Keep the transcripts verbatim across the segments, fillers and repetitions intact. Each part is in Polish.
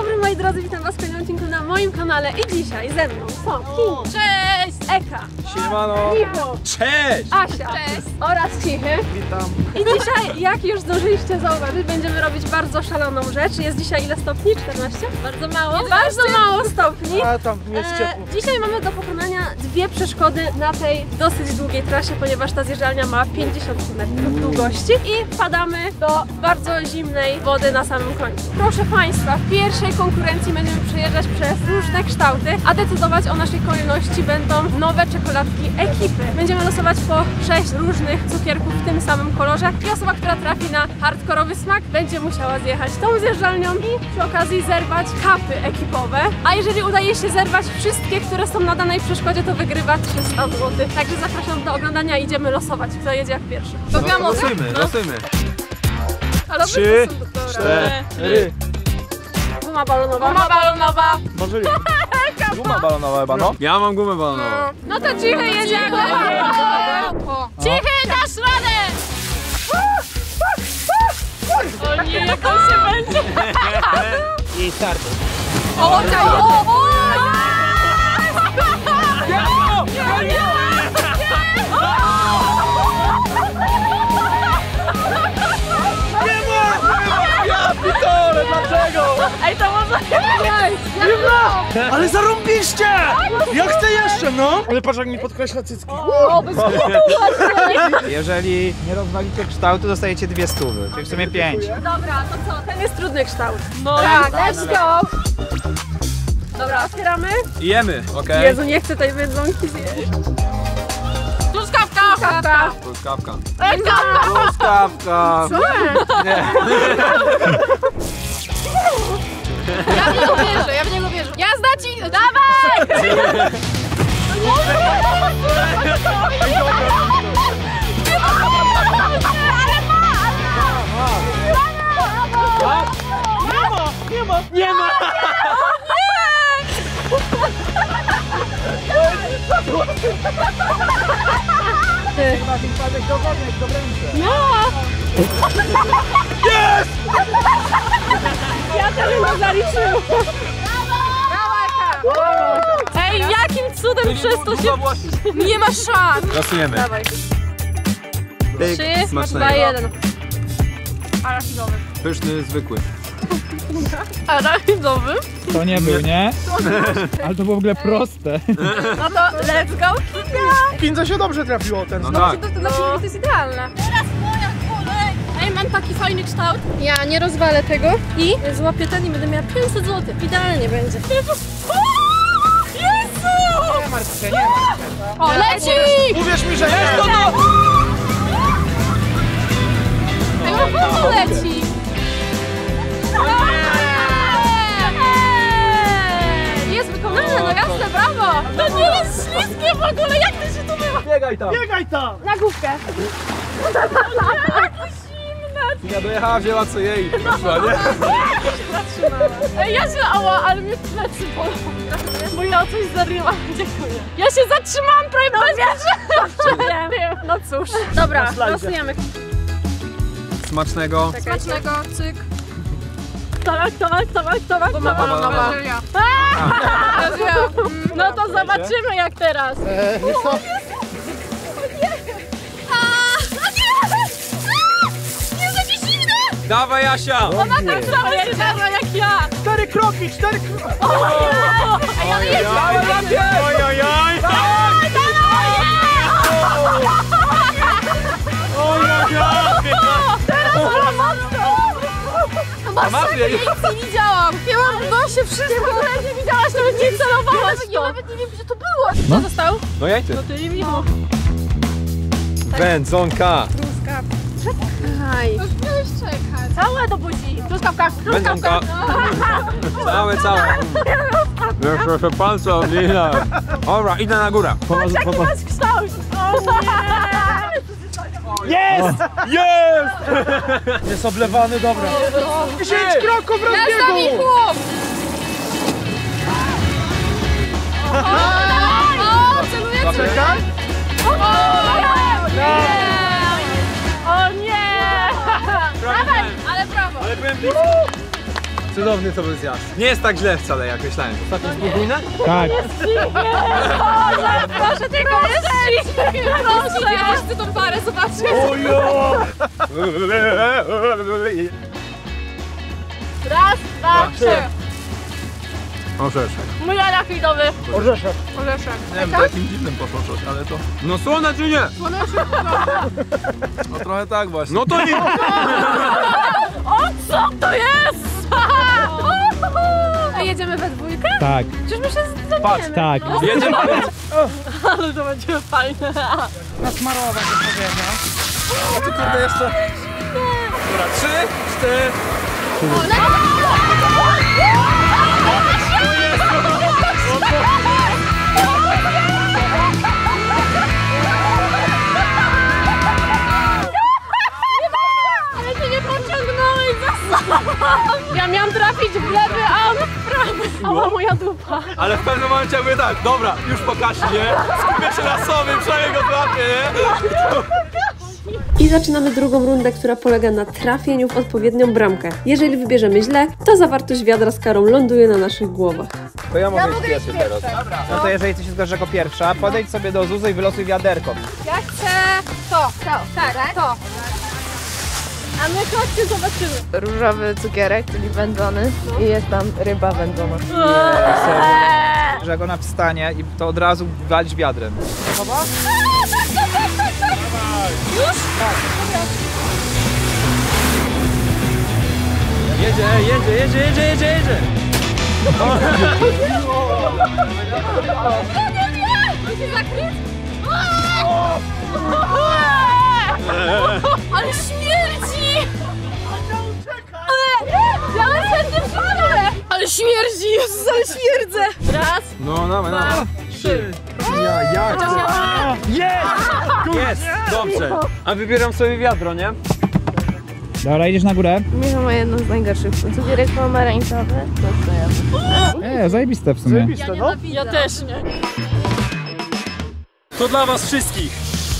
dobry moi drodzy, witam was w kolejnym odcinku na moim kanale i dzisiaj ze mną są King, cześć, Eka, siemano, Michu, cześć, Asia, cześć oraz Cichy. witam. I dzisiaj, jak już zdążyliście zauważyć, będziemy robić bardzo szaloną rzecz. Jest dzisiaj ile stopni? czternaście? Bardzo mało. Bardzo mało stopni. A tam jest ciepło. E, dzisiaj mamy do pokonania dwie przeszkody na tej dosyć długiej trasie, ponieważ ta zjeżdżalnia ma pięćdziesiąt metrów długości i wpadamy do bardzo zimnej wody na samym końcu. Proszę Państwa, w pierwszej konkurencji będziemy przejeżdżać przez różne kształty, a decydować o naszej kolejności będą nowe czekoladki ekipy. Będziemy losować po sześć różnych cukierków w tym samym kolorze i osoba, która trafi na hardkorowy smak, będzie musiała zjechać tą zjeżdżalnią i przy okazji zerwać kapy ekipowe. A jeżeli udaje się zerwać wszystkie, które są na danej przeszkodzie, to wygrywa trzysta złotych. Także zapraszam do oglądania i idziemy losować, kto jedzie jak pierwszy. No, losujmy, losujmy. Ale Trzy, dobra. cztery. Guma balonowa. Guma balonowa. Możliwe. Guma balonowa chyba, no. Ja mam gumę balonową. No to Cichy jedziemy. Cichy, dasz radę! O nie, jak on się będzie! I start. O, o, o, o! Ja pitole, dlaczego? Ej, to może... Ale zarąbiście! Ja chcę jeszcze, no! Ale patrz jak mi podkreśla cycki. O, bez Jeżeli nie rozwalicie kształtu, dostajecie dwie stówy, czyli w sumie pięć. Dobra, to co? Ten jest trudny kształt. No, Tak, let's go! Dobra, otwieramy. Jemy, okej. Jezu, nie chcę tej wędzonki zjeść. truskawka! Kawka. Truskawka. Truskawka! Nie. Ja w niego wierzę, ja w niego wierzę. Jazda ci... Dawaj! Nie ma, nie ma! Chyba wypadek do wody, jak do ręce. Jest! Ja też bym zaliczył. Ej, jakim cudem przez to się... Nie ma szans! Losujemy. Dawaj. Trzy, Smacznego. dwa, jeden. Arachidowy. Pyszny, zwykły. Arachidowy? To nie był, nie? Ale to było w ogóle proste. No to let's go! Kinzo się dobrze trafiło ten. No tak. To, to, to, to jest idealne. Teraz moja kolej! Ej, mam taki fajny kształt. Ja nie rozwalę tego i złapię ten i będę miała pięćset złotych. Idealnie będzie. Jezu! Nie martw się, nie martw się. O, leci! Uwierz mi, że jest to no! Ej, no po co leci? Ej, jest wykonane, no jasne, brawo! To nie jest śliskie w ogóle, jak to się tu było? Biegaj tam! Biegaj tam! Na główkę. Ja dojechała, wzięła co jej. Poszła, nie? Ej, ja się, ała, ale mnie plecy bolą. Bo ja coś zaryłam, dziękuję. Ja się zatrzymałam prawie no, bezpiecznie. Wiem. No cóż. Dobra, losujemy. Smacznego. Smacznego, cyk. Towak, towak, towak, towak, Guma towak. balonowa. No to zobaczymy jak teraz. Eee, wiesz co? Dawaj, Asia! Ona tak samo jedziała jak ja. Cztery kroki, cztery kroki! Ej, ale jedzie. Ojojoj! Teraz ona mocno. Masakra, Nic nie widziałam. Ja mam w nosie wszystko. W ogóle nie widziałaś, nawet nie celowałaś w to. Ja nawet nie wiem, gdzie to było. Co został? No jajce. Ty i Michu. Wędzonka. Truskawka. Czekaj. Miałeś czekać. Całe do buzi. Truskawka. Wędzonka. Całe, całe. Ja proszę pan co odlina. Dobra, idę na górę. Jaki masz kształt? O nie! Jest! Jest! Jest oblewany, dobra. dziesięć kroków Jazda, Michu! O, celujecie? Czekaj. O nie! Dawaj, ale brawo! Ale byłem blisko. Cudowny to był zjazd. Nie jest tak źle wcale, jak myślałem. Ostatnio jest podwójne? Tak. Proszę tylko jeszcze! Proszę! Ja też chcę tą parę zobaczyć. Ojo! Raz, dwa, trzy. Orzeszek. Mój arak widowy. Orzeszek. Orzeszek. Nie wiem, takim dziwnym poszło coś, ale to... No słone czy nie? No trochę tak właśnie. No to nie! O, co to jest? A jedziemy we dwójkę? Tak. Przecież my się zdaniemy. Tak. Jedziemy! Ale to będzie fajne. Nasmarować odpowiednio. A ty kurde jeszcze... Dobra, trzy, cztery... Ale ty nie pociągnąłeś za sobą. Ja miałam trafić w lewy, a on w prawy. Ała, moja dupa. Ale w pewnym momencie jakby tak, dobra, już pokaż, nie? Skupię się na sobie, przynajmniej go złapię, nie? I zaczynamy drugą rundę, która polega na trafieniu w odpowiednią bramkę. Jeżeli wybierzemy źle, to zawartość wiadra z karą ląduje na naszych głowach. To ja mogę iść pierwszy teraz. No to jeżeli ty się zgadzasz jako pierwsza, podejdź sobie do Zuzy i wylosuj wiaderko. Ja chcę to, to, tak, to. A my chodźcie zobaczymy. Różowy cukierek, czyli wędzony i jest tam ryba wędzona. Że jak ona wstanie i to od razu walić wiadrem. Jedzie, jedzie, jedzie, jedzie, jedzie, jedzie! Ale śmierdzi! Ale, ja mam serdecznie ale śmierdzi, Jezus, ale śmierdzę! Raz, No, dawaj, dawaj. trzy. Ja, ja Jest! Jest! Dobrze. A wybieram sobie wiadro, nie? Dobra, idziesz na górę. Michał ma jedno z najgorszych. Cukierek pomarańczowy, to co ja. Eee, zajebiste w sumie. Ja, ja też nie. To dla was wszystkich.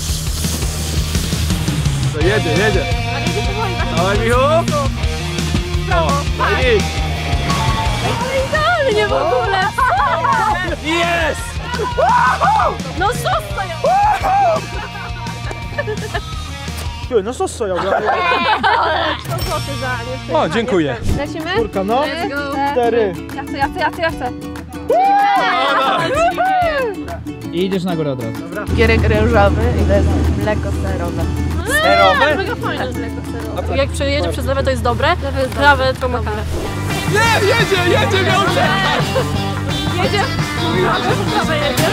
To jedzie, jedzie. Dawaj, Michu. Brawo, tak. Idź. Idealnie w ogóle! Jest! No zostań! No co stoją? sto złotych za nie. O, dziękuję. Lecimy? Kurka, no. Let's go. Cztery. Ja chcę, ja chcę, ja chcę, ja chcę. I idziesz na górę od razu. Cukierek ryżowy i to jest mleko serowe. Serowe? Mega fajne mleko serowe. Jak przejedzie przez lewe, to jest dobre, prawe to makane. Nie, jedzie, jedzie, miał się. Jedzie? Mówiłam, że w prawe jedzie.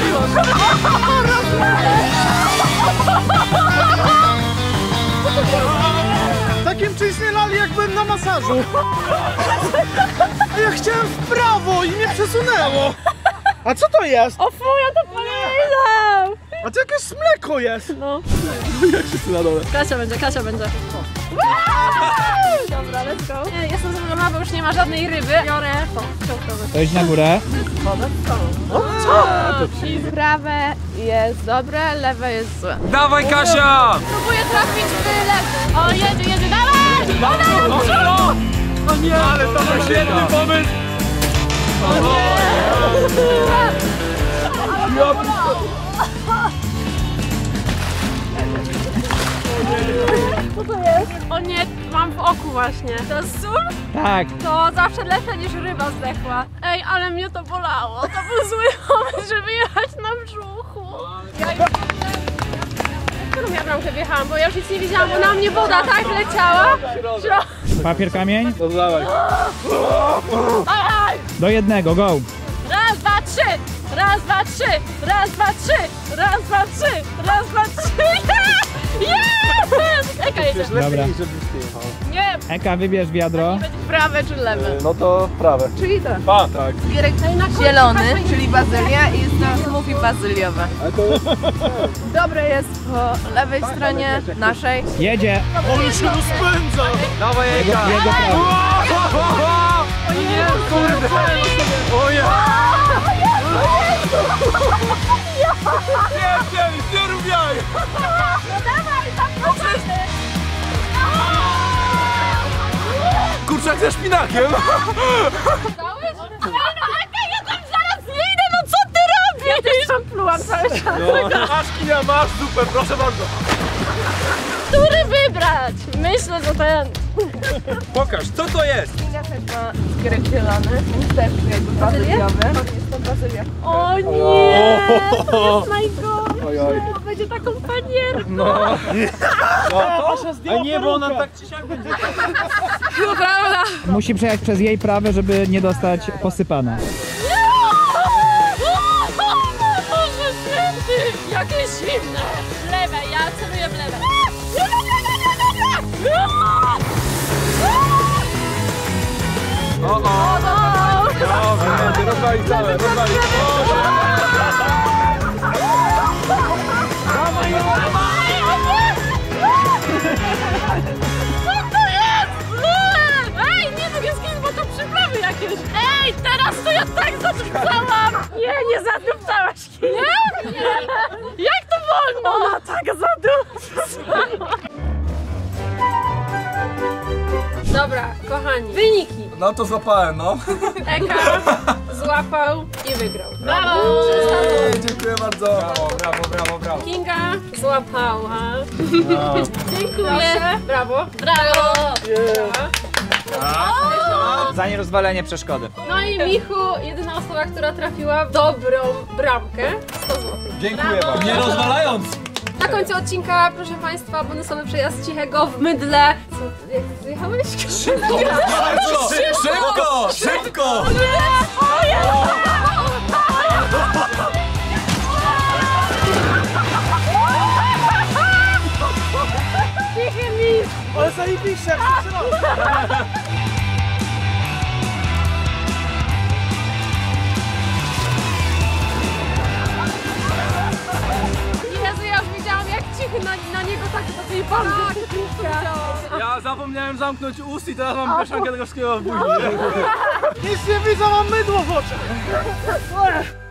Takim czymś nie lali, jak byłem na masażu. A ja chciałem w prawo i mnie przesunęło. A co to jest? O fu, ja to pamiętam! A to jakieś mleko jest. No. Jak wszyscy na dole. Kasia będzie, Kasia będzie. Dobra, let's go. Nie, jestem zadowolona, bo już nie ma żadnej ryby. Biorę to, książkowe. To idź na górę. Prawe jest dobre, lewe jest złe. Dawaj, Kasia! Próbuję trafić w lewy. O, jedzie, jedzie, dawaj! O, o nie, ale to był świetny pomysł! O nie! O nie, mam w oku właśnie. To jest sól? Tak. To zawsze lepsze niż ryba zdechła. Ej, ale mnie to bolało. To był zły pomysł, żeby jechać na brzuchu. Ja już... Którą ja bramkę wjechałam, bo ja już nic nie widziałam, bo na mnie woda tak leciała. że- Papier, kamień. To dawaj. Aj! Do jednego, go. Raz, dwa, trzy! Raz, dwa, trzy! Raz, dwa, trzy! Raz, dwa, trzy! Raz, dwa, trzy! Jest! Eka jedzie. Dobra. Nie, Eka, wybierz wiadro. Prawe czy lewe? No to prawe. Czyli to. Pa, tak. Cukierek zielony, czyli bazylia i jest to smoothie bazyliowe. Dobre jest po lewej stronie naszej. Jedzie. On się rozpędza. Dawaj, Jego, Eka. jego prawo. O nie, kurde. O nie. Nie, nie, nie rób jaj. kurczak ze szpinakiem. Dałeś? No, Aga, ja tam zaraz nie idę, no co ty robisz? Ja też tam plułam cały czas. No. Masz kinia, masz super, proszę bardzo. Który wybrać? Myślę, że ten. Pokaż, co to jest? Kinga też ma skierek zielony, więc też jakby bazyliowy. Jest to bazylia. O nie! To jest najgorsze. Będzie taką panierką. No. A nie, bo ona tak czy siak będzie. Prawda? Musi przejechać przez jej prawe, żeby nie dostać posypane. Boże święty! Jakie zimne! W lewe, ja celuję w lewe. O, o. Dobra, będzie rozwalić całe, rozwalić. Co to jest? Ej, nie mogę skinąć, bo to przyprawy jakieś. Ej, teraz to ja tak zadupcałam. Nie, nie zadupcałaś. Nie? Nie. Jak to wolno? Ona tak zadupcała. Dobra, kochani, wyniki. No to złapałem, no. Eka złapał i wygrał. Brawo! Ej, dziękuję bardzo. Brawo, brawo, brawo, brawo. Kinga złapała. Dziękuję. Brawo. Brawo! Za nierozwalenie przeszkody. No i Michu, jedyna osoba, która trafiła w dobrą bramkę, sto złotych. Dziękuję bardzo. Nie rozwalając. Na końcu odcinka, proszę Państwa, bonusowy przejazd cichego w mydle. Co, jak zjechałeś? Szybko, szybko, szybko. Cichy mistrz! Ale zajebiście, jak się trzyma. Jezu, ja już widziałam, jak cichy na, na niego tak do tej bandy. Ja zapomniałem zamknąć ust i teraz mam mieszankę tego wszystkiego w buzi. Nic nie widzę, mam mydło w oczach.